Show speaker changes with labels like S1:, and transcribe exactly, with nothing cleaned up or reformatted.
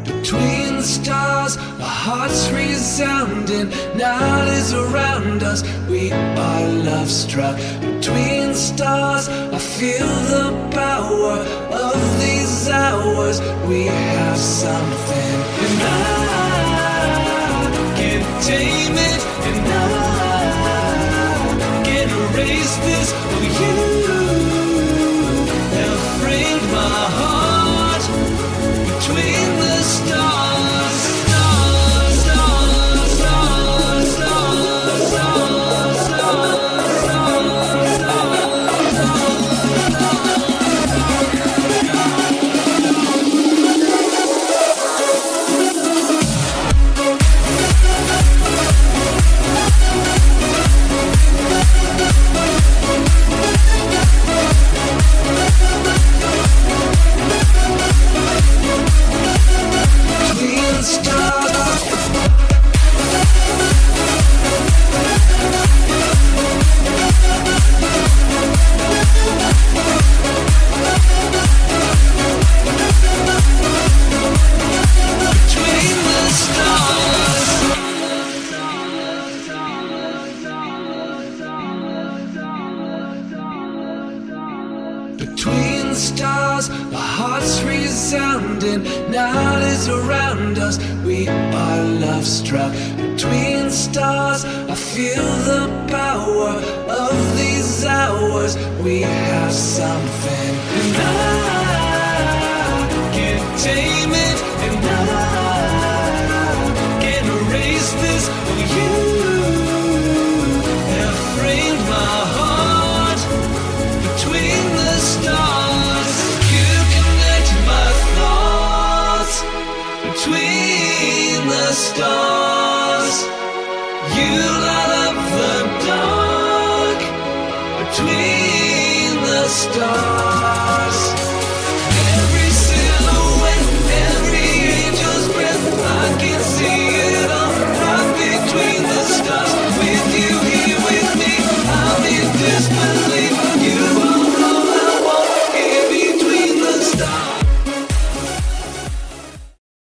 S1: Between the stars, our hearts resounding. Night is around us, we are love struck. Between the stars, I feel the power of these hours. We have something, and I can't tame it, and I can't erase this. Oh, you have framed my heart between the stars, stars, stars, stars, stars, stars, stars, between the stars, our hearts resounding. Night is around us, we are love struck. Between the stars, I feel the power of these hours. We have something, and I can't tame it, and I can't erase this. Oh, you have framed my heart between the stars. You connect my thoughts between the stars. You light up the dark between the stars.